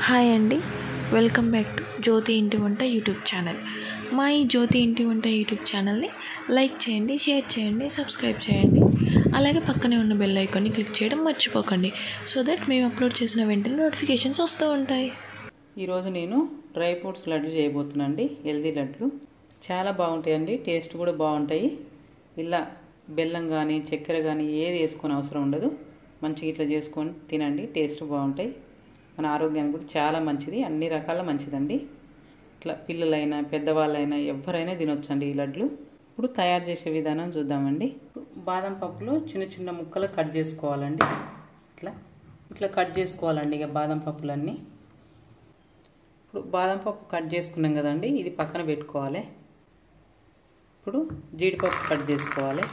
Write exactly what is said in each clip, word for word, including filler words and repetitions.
Hi అండి, welcome back to జ్యోతి ఇంటి వంట యూట్యూబ్ ఛానల్. మా ఈ జ్యోతి ఇంటి వంట యూట్యూబ్ ఛానల్ని లైక్ చేయండి, షేర్ చేయండి, సబ్స్క్రైబ్ చేయండి. అలాగే పక్కనే ఉన్న బెల్ ఐకాన్ని క్లిక్ చేయడం మర్చిపోకండి, సో దట్ మేము అప్లోడ్ చేసిన వెంటనే నోటిఫికేషన్స్ వస్తూ ఉంటాయి. ఈరోజు నేను డ్రై ఫ్రూట్స్ లడ్డు చేయబోతున్నాను అండి. హెల్దీ లడ్లు చాలా బాగుంటాయండి, టేస్ట్ కూడా బాగుంటాయి. ఇలా బెల్లం కానీ చక్కెర కానీ ఏది వేసుకొని అవసరం ఉండదు. మంచిగా ఇట్లా చేసుకొని తినండి, టేస్ట్ బాగుంటాయి. మన ఆరోగ్యానికి కూడా చాలా మంచిది, అన్ని రకాల మంచిదండి. ఇట్లా పిల్లలైనా పెద్దవాళ్ళైనా ఎవరైనా తినొచ్చండి ఈ లడ్లు. ఇప్పుడు తయారు చేసే విధానం చూద్దామండి. బాదం పప్పులు చిన్న చిన్న ముక్కలు కట్ చేసుకోవాలండి. ఇట్లా ఇట్లా కట్ చేసుకోవాలండి ఇక బాదం పప్పులన్నీ. ఇప్పుడు బాదం పప్పు కట్ చేసుకున్నాం కదండి, ఇది పక్కన పెట్టుకోవాలి. ఇప్పుడు జీడిపప్పు కట్ చేసుకోవాలి.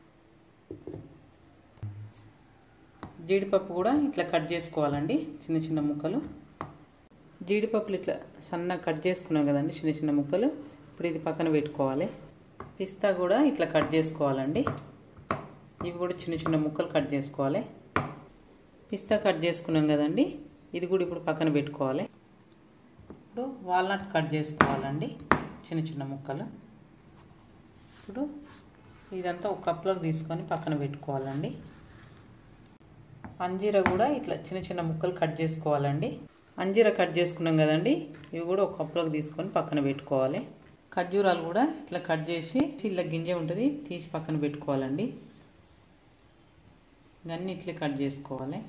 జీడిపప్పు కూడా ఇట్లా కట్ చేసుకోవాలండి, చిన్న చిన్న ముక్కలు. జీడిపప్పులు ఇట్లా సన్నగా కట్ చేసుకున్నాం కదండి, చిన్న చిన్న ముక్కలు. ఇప్పుడు ఇది పక్కన పెట్టుకోవాలి. పిస్తా కూడా ఇట్లా కట్ చేసుకోవాలండి, ఇవి కూడా చిన్న చిన్న ముక్కలు కట్ చేసుకోవాలి. పిస్తా కట్ చేసుకున్నాం కదండి, ఇది కూడా ఇప్పుడు పక్కన పెట్టుకోవాలి. ఇప్పుడు వాల్నట్ కట్ చేసుకోవాలండి, చిన్న చిన్న ముక్కలు. ఇప్పుడు ఇదంతా ఒక కప్లోకి తీసుకొని పక్కన పెట్టుకోవాలండి. అంజీరా కూడా ఇట్లా చిన్న చిన్న ముక్కలు కట్ చేసుకోవాలండి. అంజీరా కట్ చేసుకున్నాం కదండి, ఇవి కూడా ఒక కప్లోకి తీసుకొని పక్కన పెట్టుకోవాలి. ఖర్జూరాలు కూడా ఇట్లా కట్ చేసి ఇలా గింజ ఉంటుంది తీసి పక్కన పెట్టుకోవాలండి. ఇవన్నీ ఇట్లా కట్ చేసుకోవాలి.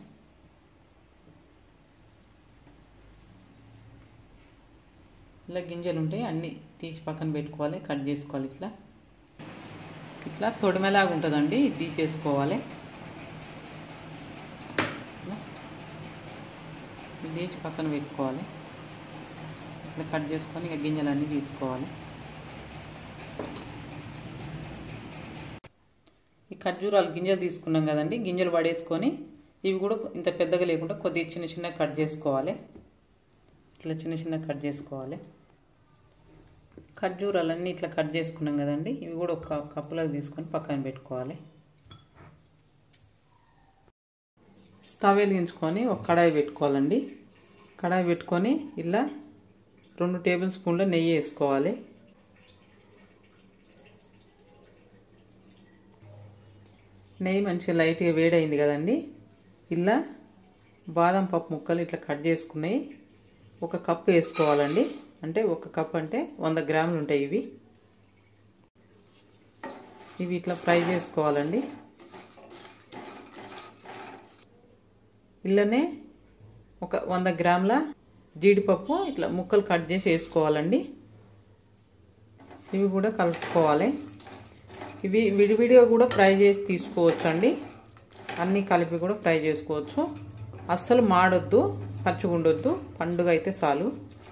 ఇలా గింజలు ఉంటాయి అన్నీ తీసి పక్కన పెట్టుకోవాలి, కట్ చేసుకోవాలి. ఇట్లా ఇట్లా తొడిమెలాగా ఉంటుందండి, ఇది తీసేసుకోవాలి. ఇది తీసి పక్కన పెట్టుకోవాలి. ఇట్లా కట్ చేసుకొని ఇక గింజలన్నీ తీసుకోవాలి. ఈ ఖర్జూరాలు గింజలు తీసుకున్నాం కదండి, గింజలు పడేసుకొని ఇవి కూడా ఇంత పెద్దగా లేకుండా కొద్దిగా చిన్న చిన్న కట్ చేసుకోవాలి. ఇట్లా చిన్న చిన్న కట్ చేసుకోవాలి. ఖర్జూరాలన్నీ ఇట్లా కట్ చేసుకున్నాం కదండి, ఇవి కూడా ఒక కప్పులోకి తీసుకొని పక్కన పెట్టుకోవాలి. స్టవ్ వెలిగించుకొని ఒక కడాయి పెట్టుకోవాలండి. కడాయి పెట్టుకొని ఇలా రెండు టేబుల్ స్పూన్ల నెయ్యి వేసుకోవాలి. నెయ్యి మంచిగా లైట్గా వేడైంది కదండి, ఇలా బాదం పప్పు ముక్కలు ఇట్లా కట్ చేసుకున్నాయి ఒక కప్పు వేసుకోవాలండి. అంటే ఒక కప్ అంటే వంద గ్రాములు ఉంటాయి ఇవి. ఇవి ఇట్లా ఫ్రై చేసుకోవాలండి. ఇలానే ఒక వంద గ్రాముల జీడిపప్పు ఇట్లా ముక్కలు కట్ చేసి వేసుకోవాలండి. ఇవి కూడా కలుపుకోవాలి. ఇవి విడివిడిగా కూడా ఫ్రై చేసి తీసుకోవచ్చు అండి, అన్నీ కలిపి కూడా ఫ్రై చేసుకోవచ్చు. అస్సలు మాడొద్దు, పచ్చిగా ఉండొద్దు, పండుగ అయితే చాలు.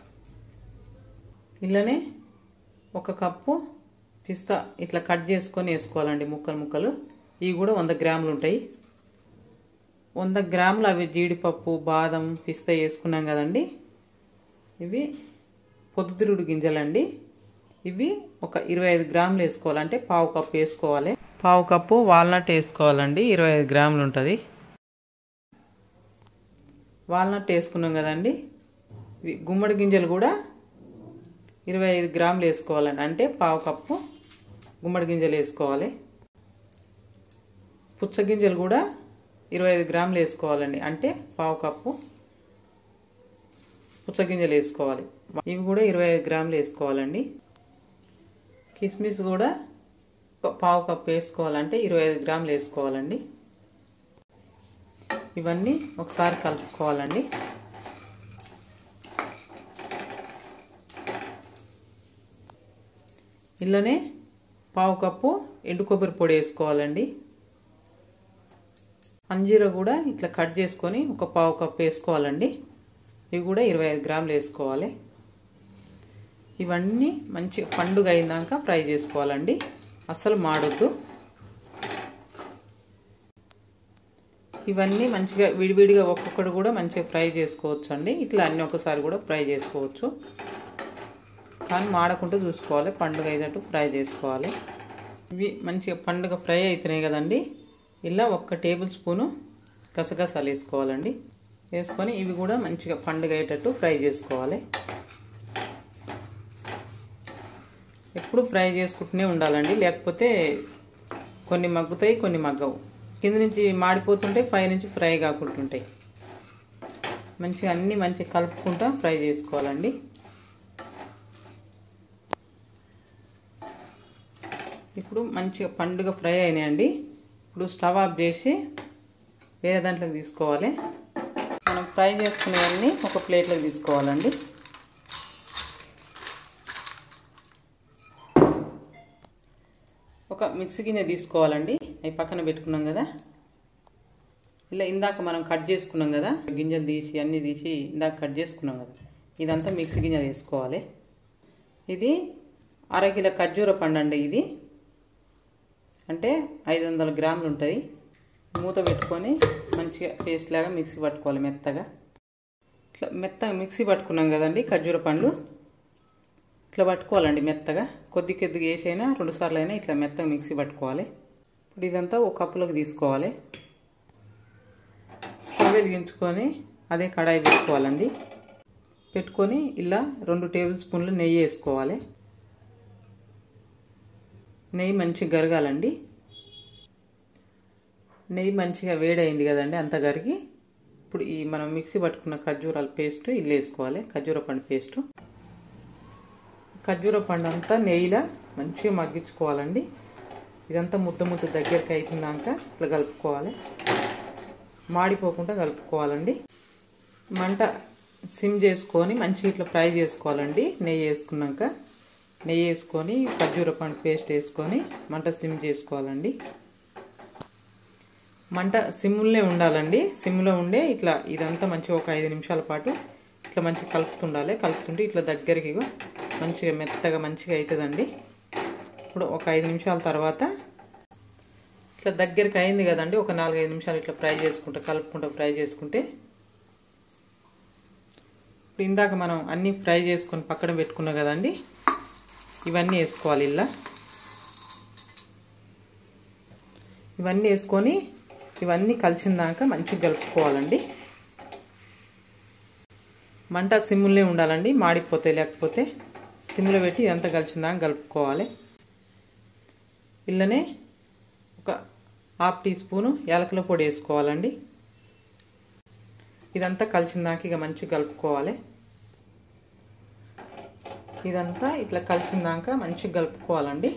ఇలానే ఒక కప్పు పిస్తా ఇట్లా కట్ చేసుకొని వేసుకోవాలండి ముక్కలు ముక్కలు. ఇవి కూడా వంద గ్రాములు ఉంటాయి. వంద గ్రాములు అవి జీడిపప్పు బాదం పిస్తా వేసుకున్నాం కదండి, ఇవి పొద్దుతిరుగుడు గింజలండి. ఇవి ఒక ఇరవై ఐదు గ్రాములు వేసుకోవాలి, అంటే పావు కప్పు వేసుకోవాలి. పావు కప్పు వాల్నట్ వేసుకోవాలండి, ఇరవై ఐదు గ్రాములు ఉంటుంది. వాల్నట్ వేసుకున్నాం కదండి, ఇవి గుమ్మడి గింజలు కూడా ఇరవై ఐదు గ్రాములు వేసుకోవాలండి, అంటే పావు కప్పు గుమ్మడి గింజలు వేసుకోవాలి. పుచ్చగింజలు కూడా ఇరవై ఐదు గ్రాములు వేసుకోవాలండి, అంటే పావు కప్పు పుచ్చగింజలు వేసుకోవాలి. ఇవి కూడా ఇరవై ఐదు గ్రాములు వేసుకోవాలండి. కిస్మిస్ కూడా పావు కప్పు వేసుకోవాలంటే ఇరవై ఐదు గ్రాములు వేసుకోవాలండి. ఇవన్నీ ఒకసారి కలుపుకోవాలండి. ఇలానే పావు కప్పు ఎండు కొబ్బరి పొడి వేసుకోవాలండి. అంజీరా కూడా ఇట్లా కట్ చేసుకొని ఒక పావు కప్పు వేసుకోవాలండి. ఇవి కూడా ఇరవై ఐదు గ్రాములు వేసుకోవాలి. ఇవన్నీ మంచిగా పండుగ అయినాక ఫ్రై చేసుకోవాలండి, అస్సలు మాడొద్దు. ఇవన్నీ మంచిగా విడివిడిగా ఒక్కొక్కటి కూడా మంచిగా ఫ్రై చేసుకోవచ్చు అండి. ఇట్లా అన్ని ఒకసారి కూడా ఫ్రై చేసుకోవచ్చు, కానీ మాడకుండా చూసుకోవాలి, పండుగ అయినట్టు ఫ్రై చేసుకోవాలి. ఇవి మంచిగా పండుగ ఫ్రై అవుతున్నాయి కదండి, ఇలా ఒక్క టేబుల్ స్పూను గసగసాలు వేసుకోవాలండి. వేసుకొని ఇవి కూడా మంచిగా పండుగ అయ్యేటట్టు ఫ్రై చేసుకోవాలి. ఎప్పుడు ఫ్రై చేసుకుంటూనే ఉండాలండి, లేకపోతే కొన్ని మగ్గుతాయి కొన్ని మగ్గవు. కింద నుంచి మాడిపోతుంటాయి, పై నుంచి ఫ్రై కాకుంటుంటాయి. మంచిగా అన్నీ మంచిగా కలుపుకుంటా ఫ్రై చేసుకోవాలండి. ఇప్పుడు మంచిగా పండుగ ఫ్రై అయినాయండి. ఇప్పుడు స్టవ్ ఆఫ్ చేసి వేరే దాంట్లోకి తీసుకోవాలి. మనం ఫ్రై చేసుకునేవన్నీ ఒక ప్లేట్లోకి తీసుకోవాలండి. ఒక మిక్సీ గిన్నె తీసుకోవాలండి. అవి పక్కన పెట్టుకున్నాం కదా, ఇలా ఇందాక మనం కట్ చేసుకున్నాం కదా, గింజలు తీసి అన్నీ తీసి ఇందాక కట్ చేసుకున్నాం కదా, ఇదంతా మిక్సీ గిన్నె వేసుకోవాలి. ఇది అరకిలో ఖర్జూర పండు అండి. ఇది అంటే ఐదు వందల గ్రాములు ఉంటుంది. మూత పెట్టుకొని మంచిగా పేస్ట్ లాగా మిక్సీ పట్టుకోవాలి మెత్తగా. ఇట్లా మెత్తగా మిక్సీ పట్టుకున్నాం కదండి ఖర్జూర పండ్లు, ఇట్లా పట్టుకోవాలండి మెత్తగా. కొద్ది కొద్దిగా వేసైనా రెండు సార్లు అయినా ఇట్లా మెత్తగా మిక్సీ పట్టుకోవాలి. ఇప్పుడు ఇదంతా ఒక కప్పులోకి తీసుకోవాలి. స్టవ్ వెలిగించుకొని అదే కడాయి పెట్టుకోవాలండి. పెట్టుకొని ఇలా రెండు టేబుల్ స్పూన్లు నెయ్యి వేసుకోవాలి. నెయ్యి మంచిగా గరగాలండి. నెయ్యి మంచిగా వేడైంది కదండి, అంత గరిగి ఇప్పుడు ఈ మనం మిక్సీ పట్టుకున్న ఖర్జూరాల పేస్ట్ ఇల్లు వేసుకోవాలి. ఖర్జూర పండు పేస్టు ఖర్జూర పండు అంతా నెయ్యిలా మంచిగా మగ్గించుకోవాలండి. ఇదంతా ముద్ద ముద్ద దగ్గరికి అవుతుందాక ఇట్లా కలుపుకోవాలి. మాడిపోకుండా కలుపుకోవాలండి. మంట సిమ్ చేసుకొని మంచిగా ఇట్లా ఫ్రై చేసుకోవాలండి. నెయ్యి వేసుకున్నాక నెయ్యి వేసుకొని ఖర్జూర పండు పేస్ట్ వేసుకొని మంట సిమ్ చేసుకోవాలండి. మంట సిమ్లోనే ఉండాలండి. సిమ్లో ఉండే ఇట్లా ఇదంతా మంచిగా ఒక ఐదు నిమిషాల పాటు ఇట్లా మంచిగా కలుపుతుండాలి. కలుపుతుంటే ఇట్లా దగ్గరికి మంచిగా మెత్తగా మంచిగా అవుతుందండి. ఇప్పుడు ఒక ఐదు నిమిషాల తర్వాత ఇట్లా దగ్గరికి అయింది కదండి, ఒక నాలుగైదు నిమిషాలు ఇట్లా ఫ్రై చేసుకుంటా కలుపుకుంటా ఫ్రై చేసుకుంటే ఇప్పుడు ఇందాక మనం అన్నీ ఫ్రై చేసుకొని పక్కన పెట్టుకున్నాం కదండి, ఇవన్నీ వేసుకోవాలి. ఇలా ఇవన్నీ వేసుకొని ఇవన్నీ కలిసిందాక మంచిగా కలుపుకోవాలండి. మంట సిమ్ములనే ఉండాలండి, మాడిపోతాయి. లేకపోతే సిమ్లో పెట్టి ఇదంతా కలిసిందాక కలుపుకోవాలి. ఇళ్ళనే ఒక హాఫ్ టీ స్పూను యాలకుల పొడి వేసుకోవాలండి. ఇదంతా కలిసిందాక ఇక మంచిగా కలుపుకోవాలి. ఇదంతా ఇట్లా కలిసిందాక మంచిగా కలుపుకోవాలండి.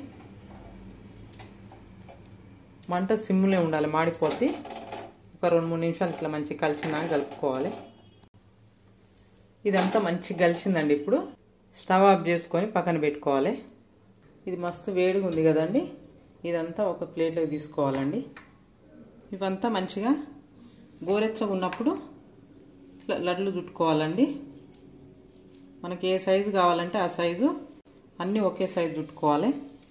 మంట సిమ్లో ఉండాలి, మాడిపోతే ఒక రెండు మూడు నిమిషాలు ఇట్లా మంచిగా కలిసిందాక కలుపుకోవాలి. ఇదంతా మంచిగా కలిసిందండి. ఇప్పుడు స్టవ్ ఆఫ్ చేసుకొని పక్కన పెట్టుకోవాలి. ఇది మస్తు వేడిగా ఉంది కదండి, ఇదంతా ఒక ప్లేట్లోకి తీసుకోవాలండి. ఇవంతా మంచిగా గోరెచ్చగా ఉన్నప్పుడు ఇట్లా లడ్లు చుట్టుకోవాలండి. మనకి ఏ సైజు కావాలంటే ఆ సైజు అన్నీ ఒకే సైజు చుట్టుకోవాలి.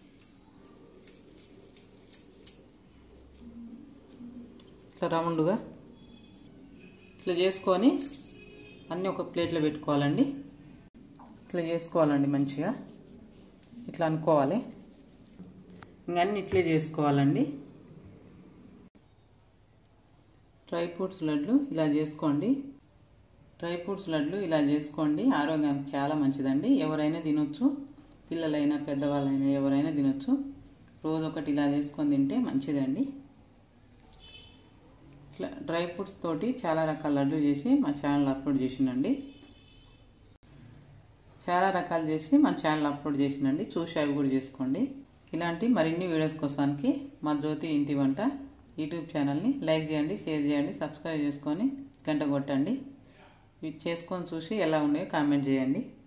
ఇట్లా రౌండ్గా ఇట్లా చేసుకొని అన్నీ ఒక ప్లేట్లో పెట్టుకోవాలండి. ఇట్లా చేసుకోవాలండి మంచిగా ఇట్లా అనుకోవాలి. ఇంకా అన్నీ ఇట్లే చేసుకోవాలండి. డ్రై ఫ్రూట్స్ లడ్లు ఇలా చేసుకోండి. డ్రై ఫ్రూట్స్ లడ్లు ఇలా చేసుకోండి. ఆరోగ్యానికి చాలా మంచిదండి. ఎవరైనా తినొచ్చు, పిల్లలైనా పెద్దవాళ్ళైనా ఎవరైనా తినొచ్చు. రోజు ఒకటి ఇలా చేసుకొని తింటే మంచిదండి. ఇట్లా డ్రై ఫ్రూట్స్ తోటి చాలా రకాల లడ్లు చేసి మా ఛానల్ అప్లోడ్ చేసినండి. చాలా రకాలు చేసి మా ఛానల్ అప్లోడ్ చేసినండి. చూసి అవి కూడా చేసుకోండి. ఇలాంటి మరిన్ని వీడియోస్ కోసానికి మా జ్యోతి ఇంటి వంట యూట్యూబ్ ఛానల్ని లైక్ చేయండి, షేర్ చేయండి, సబ్స్క్రైబ్ చేసుకొని గంట కొట్టండి. ఇవి చేసుకొని చూసి ఎలా ఉన్నాయో కామెంట్ చేయండి.